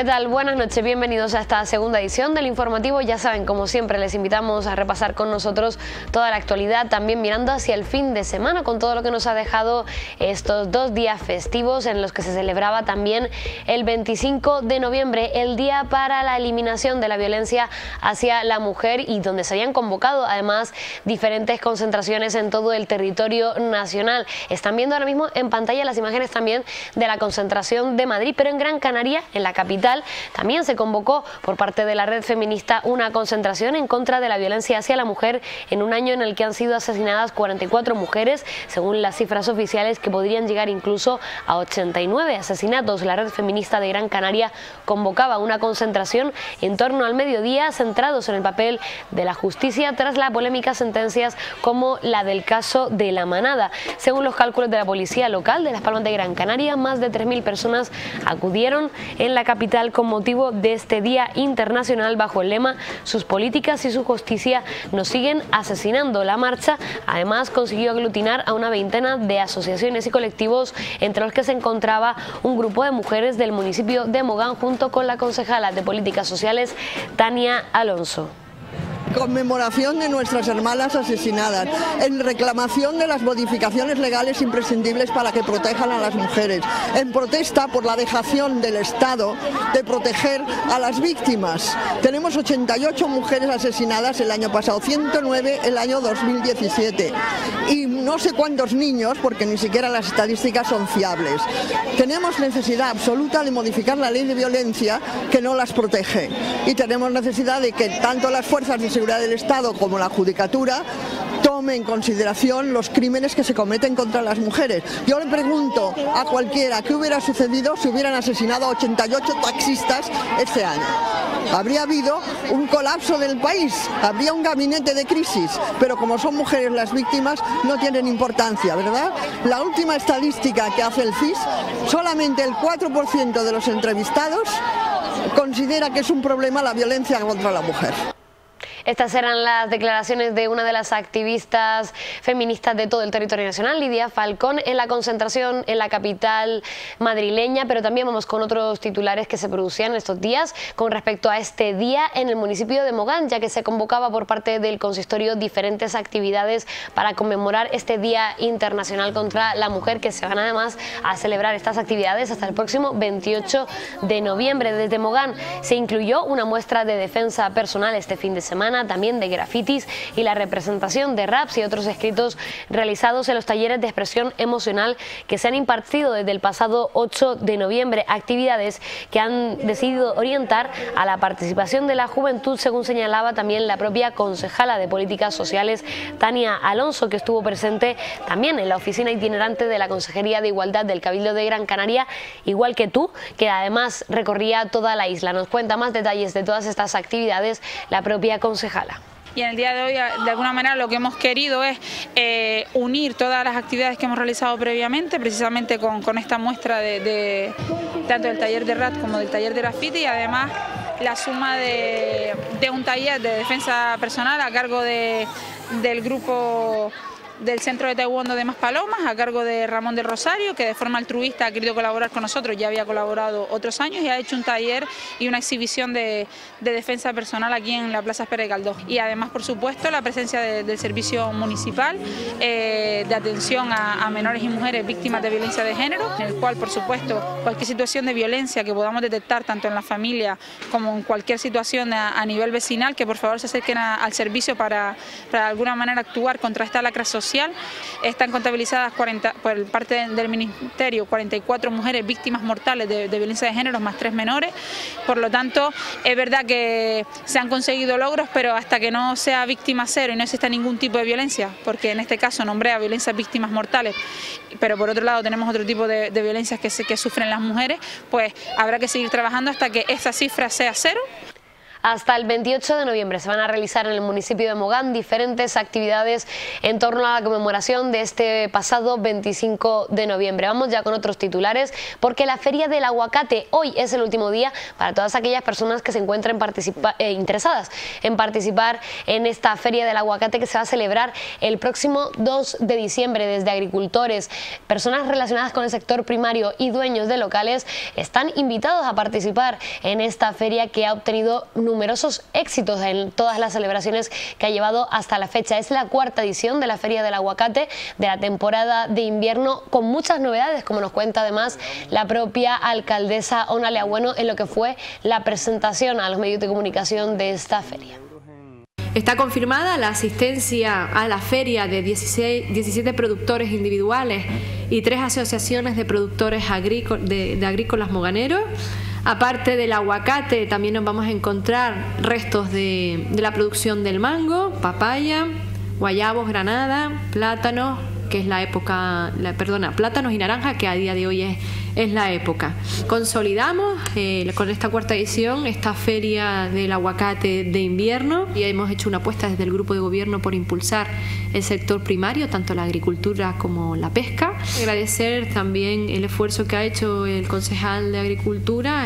¿Qué tal? Buenas noches, bienvenidos a esta segunda edición del informativo. Ya saben, como siempre, les invitamos a repasar con nosotros toda la actualidad, también mirando hacia el fin de semana con todo lo que nos ha dejado estos 2 días festivos en los que se celebraba también el 25 de noviembre, el Día para la Eliminación de la Violencia hacia la Mujer, y donde se habían convocado además diferentes concentraciones en todo el territorio nacional. Están viendo ahora mismo en pantalla las imágenes también de la concentración de Madrid, pero en Gran Canaria, en la capital, también se convocó por parte de la red feminista una concentración en contra de la violencia hacia la mujer en un año en el que han sido asesinadas 44 mujeres, según las cifras oficiales, que podrían llegar incluso a 89 asesinatos. La red feminista de Gran Canaria convocaba una concentración en torno al mediodía, centrados en el papel de la justicia tras las polémicas sentencias como la del caso de La Manada. Según los cálculos de la policía local de Las Palmas de Gran Canaria, más de 3.000 personas acudieron en la capital con motivo de este Día Internacional bajo el lema "Sus políticas y su justicia nos siguen asesinando". La marcha además consiguió aglutinar a una veintena de asociaciones y colectivos, entre los que se encontraba un grupo de mujeres del municipio de Mogán junto con la concejala de Políticas Sociales, Tania Alonso. Conmemoración de nuestras hermanas asesinadas, en reclamación de las modificaciones legales imprescindibles para que protejan a las mujeres, en protesta por la dejación del Estado de proteger a las víctimas. Tenemos 88 mujeres asesinadas el año pasado, 109 el año 2017 y no sé cuántos niños, porque ni siquiera las estadísticas son fiables. Tenemos necesidad absoluta de modificar la ley de violencia que no las protege, y tenemos necesidad de que tanto las fuerzas de seguridad del Estado como la Judicatura tome en consideración los crímenes que se cometen contra las mujeres. Yo le pregunto a cualquiera qué hubiera sucedido si hubieran asesinado a 88 taxistas este año. Habría habido un colapso del país, habría un gabinete de crisis, pero como son mujeres las víctimas no tienen importancia, ¿verdad? La última estadística que hace el CIS, solamente el 4% de los entrevistados considera que es un problema la violencia contra la mujer. Estas eran las declaraciones de una de las activistas feministas de todo el territorio nacional, Lidia Falcón, en la concentración en la capital madrileña. Pero también vamos con otros titulares que se producían estos días con respecto a este día en el municipio de Mogán, ya que se convocaba por parte del consistorio diferentes actividades para conmemorar este Día Internacional contra la Mujer, que se van además a celebrar estas actividades hasta el próximo 28 de noviembre. Desde Mogán se incluyó una muestra de defensa personal este fin de semana, también de grafitis y la representación de raps y otros escritos realizados en los talleres de expresión emocional que se han impartido desde el pasado 8 de noviembre, actividades que han decidido orientar a la participación de la juventud, según señalaba también la propia concejala de Políticas Sociales, Tania Alonso, que estuvo presente también en la oficina itinerante de la Consejería de Igualdad del Cabildo de Gran Canaria, igual que tú, que además recorría toda la isla. Nos cuenta más detalles de todas estas actividades la propia concejala. Y en el día de hoy, de alguna manera, lo que hemos querido es unir todas las actividades que hemos realizado previamente, precisamente con esta muestra tanto del taller de rap como del taller de graffiti, y además la suma de un taller de defensa personal a cargo del grupo del Centro de Taekwondo de Maspalomas, a cargo de Ramón del Rosario, que de forma altruista ha querido colaborar con nosotros, ya había colaborado otros años, y ha hecho un taller y una exhibición de defensa personal aquí en la Plaza Pérez Galdós. Y además, por supuesto, la presencia del servicio municipal de atención a menores y mujeres víctimas de violencia de género, en el cual, por supuesto, cualquier situación de violencia que podamos detectar, tanto en la familia como en cualquier situación a nivel vecinal, que por favor se acerquen al servicio para de alguna manera actuar contra esta lacra social. Están contabilizadas por parte del Ministerio 44 mujeres víctimas mortales de violencia de género, más 3 menores. Por lo tanto, es verdad que se han conseguido logros, pero hasta que no sea víctima cero y no exista ningún tipo de violencia, porque en este caso nombré a violencias víctimas mortales, pero por otro lado tenemos otro tipo de violencias que sufren las mujeres, pues habrá que seguir trabajando hasta que esa cifra sea cero. Hasta el 28 de noviembre se van a realizar en el municipio de Mogán diferentes actividades en torno a la conmemoración de este pasado 25 de noviembre. Vamos ya con otros titulares, porque la Feria del Aguacate hoy es el último día para todas aquellas personas que se encuentren interesadas en participar en esta Feria del Aguacate, que se va a celebrar el próximo 2 de diciembre. Desde agricultores, personas relacionadas con el sector primario y dueños de locales están invitados a participar en esta feria, que ha obtenido numerosos éxitos en todas las celebraciones que ha llevado hasta la fecha. Es la cuarta edición de la Feria del Aguacate de la temporada de invierno, con muchas novedades, como nos cuenta además la propia alcaldesa Onalia Bueno en lo que fue la presentación a los medios de comunicación de esta feria. Está confirmada la asistencia a la feria de 17 productores individuales y 3 asociaciones de productores de agrícolas moganeros. Aparte del aguacate, también nos vamos a encontrar restos de la producción del mango, papaya, guayabos, granada, plátanos, que es la época, plátanos y naranja, que a día de hoy es la época. Consolidamos con esta cuarta edición esta feria del aguacate de invierno, y hemos hecho una apuesta desde el grupo de gobierno por impulsar el sector primario, tanto la agricultura como la pesca. Agradecer también el esfuerzo que ha hecho el concejal de Agricultura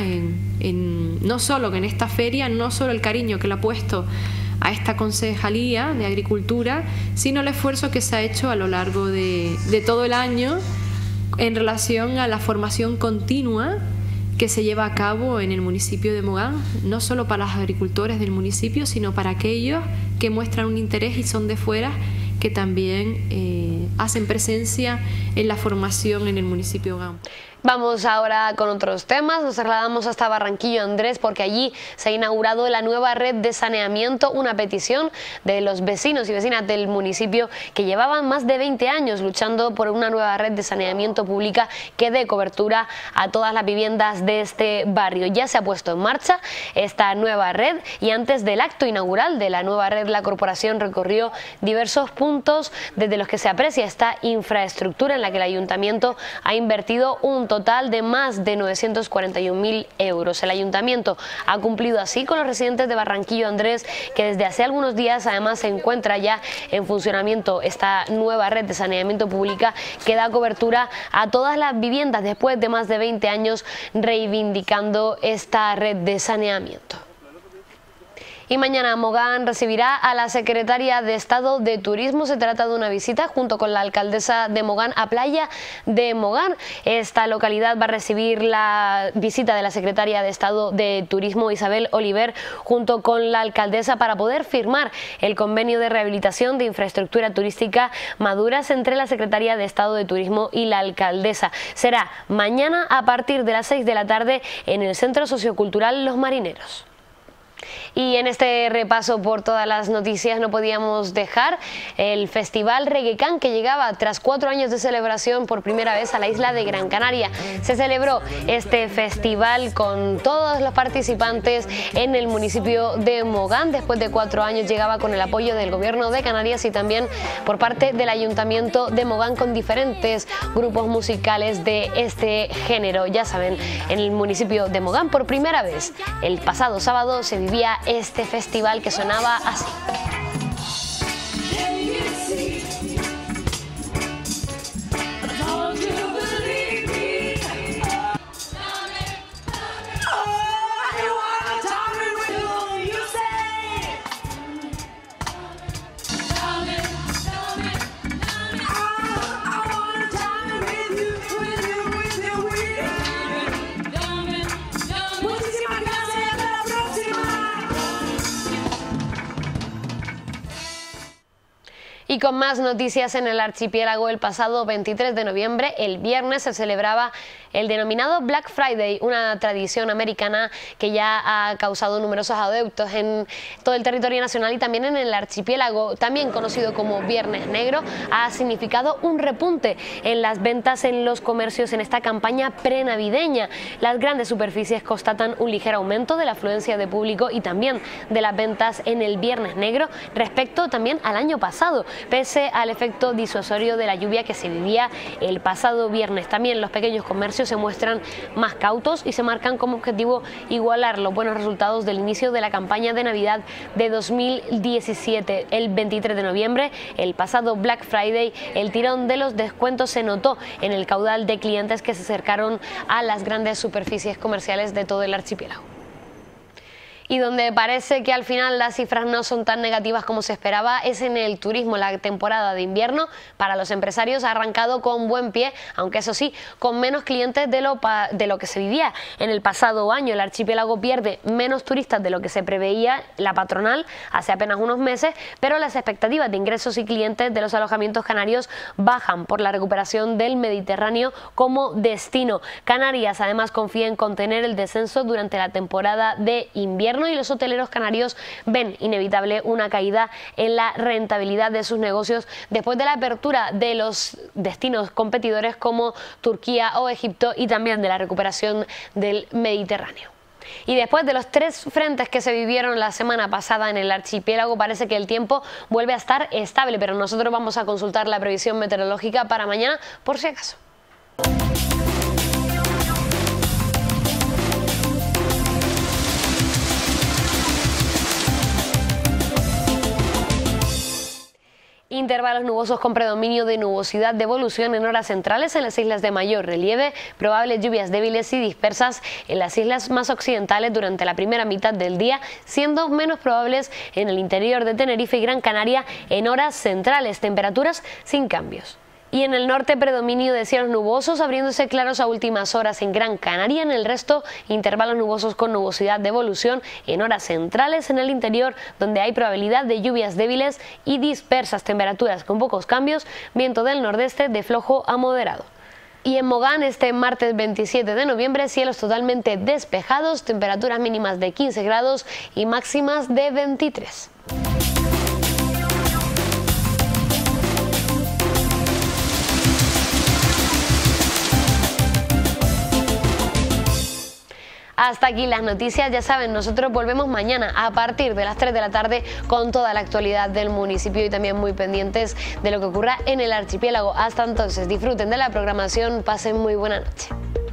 no solo en esta feria, no solo el cariño que le ha puesto a esta concejalía de Agricultura, sino el esfuerzo que se ha hecho a lo largo de todo el año en relación a la formación continua que se lleva a cabo en el municipio de Mogán, no solo para los agricultores del municipio, sino para aquellos que muestran un interés y son de fuera, que también hacen presencia en la formación en el municipio de Mogán. Vamos ahora con otros temas. Nos trasladamos hasta Barranquillo, Andrés, porque allí se ha inaugurado la nueva red de saneamiento, una petición de los vecinos y vecinas del municipio que llevaban más de 20 años luchando por una nueva red de saneamiento pública que dé cobertura a todas las viviendas de este barrio. Ya se ha puesto en marcha esta nueva red, y antes del acto inaugural de la nueva red, la corporación recorrió diversos puntos desde los que se aprecia esta infraestructura en la que el ayuntamiento ha invertido un total de más de 941.000 euros. El ayuntamiento ha cumplido así con los residentes de Barranquillo, Andrés, que desde hace algunos días además se encuentra ya en funcionamiento esta nueva red de saneamiento pública que da cobertura a todas las viviendas después de más de 20 años reivindicando esta red de saneamiento. Y mañana Mogán recibirá a la secretaria de Estado de Turismo. Se trata de una visita junto con la alcaldesa de Mogán a Playa de Mogán. Esta localidad va a recibir la visita de la secretaria de Estado de Turismo, Isabel Oliver, junto con la alcaldesa, para poder firmar el convenio de rehabilitación de infraestructura turística Maduras entre la secretaria de Estado de Turismo y la alcaldesa. Será mañana a partir de las 6 de la tarde en el Centro Sociocultural Los Marineros. Y en este repaso por todas las noticias no podíamos dejar el Festival Reggaecan, que llegaba tras 4 años de celebración por primera vez a la isla de Gran Canaria. Se celebró este festival con todos los participantes en el municipio de Mogán. Después de 4 años llegaba con el apoyo del gobierno de Canarias y también por parte del ayuntamiento de Mogán, con diferentes grupos musicales de este género. Ya saben, en el municipio de Mogán por primera vez el pasado sábado se vivía este festival que sonaba así. Y con más noticias en el archipiélago, el pasado 23 de noviembre, el viernes, se celebraba el denominado Black Friday, una tradición americana que ya ha causado numerosos adeptos en todo el territorio nacional y también en el archipiélago. También conocido como Viernes Negro, ha significado un repunte en las ventas en los comercios en esta campaña prenavideña. Las grandes superficies constatan un ligero aumento de la afluencia de público y también de las ventas en el Viernes Negro respecto también al año pasado, pese al efecto disuasorio de la lluvia que se vivía el pasado viernes. También los pequeños comercios muchos se muestran más cautos y se marcan como objetivo igualar los buenos resultados del inicio de la campaña de Navidad de 2017. El 23 de noviembre, el pasado Black Friday, el tirón de los descuentos se notó en el caudal de clientes que se acercaron a las grandes superficies comerciales de todo el archipiélago. Y donde parece que al final las cifras no son tan negativas como se esperaba es en el turismo. La temporada de invierno para los empresarios ha arrancado con buen pie, aunque eso sí, con menos clientes de lo que se vivía en el pasado año. El archipiélago pierde menos turistas de lo que se preveía la patronal hace apenas unos meses, pero las expectativas de ingresos y clientes de los alojamientos canarios bajan por la recuperación del Mediterráneo como destino. Canarias además confía en contener el descenso durante la temporada de invierno y los hoteleros canarios ven inevitable una caída en la rentabilidad de sus negocios después de la apertura de los destinos competidores como Turquía o Egipto y también de la recuperación del Mediterráneo. Y después de los 3 frentes que se vivieron la semana pasada en el archipiélago, parece que el tiempo vuelve a estar estable, pero nosotros vamos a consultar la previsión meteorológica para mañana por si acaso. Intervalos nubosos con predominio de nubosidad de evolución en horas centrales en las islas de mayor relieve, probables lluvias débiles y dispersas en las islas más occidentales durante la primera mitad del día, siendo menos probables en el interior de Tenerife y Gran Canaria en horas centrales, temperaturas sin cambios. Y en el norte predominio de cielos nubosos, abriéndose claros a últimas horas en Gran Canaria. En el resto, intervalos nubosos con nubosidad de evolución en horas centrales en el interior, donde hay probabilidad de lluvias débiles y dispersas, temperaturas con pocos cambios, viento del nordeste de flojo a moderado. Y en Mogán, este martes 27 de noviembre, cielos totalmente despejados, temperaturas mínimas de 15 grados y máximas de 23. Hasta aquí las noticias, ya saben, nosotros volvemos mañana a partir de las 3 de la tarde con toda la actualidad del municipio y también muy pendientes de lo que ocurra en el archipiélago. Hasta entonces, disfruten de la programación, pasen muy buena noche.